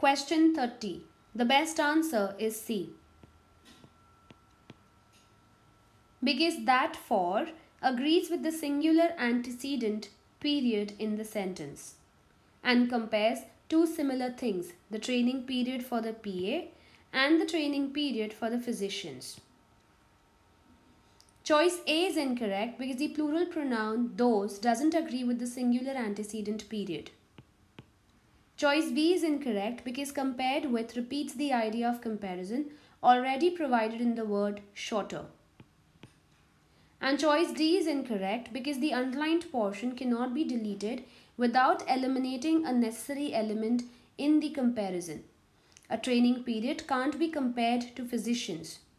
Question 30. The best answer is C. Because that for agrees with the singular antecedent period in the sentence and compares two similar things, the training period for the PA and the training period for the physicians. Choice A is incorrect because the plural pronoun those doesn't agree with the singular antecedent period. Choice B is incorrect because compared with repeats the idea of comparison already provided in the word shorter. And choice D is incorrect because the underlined portion cannot be deleted without eliminating a necessary element in the comparison. A training period can't be compared to physicians.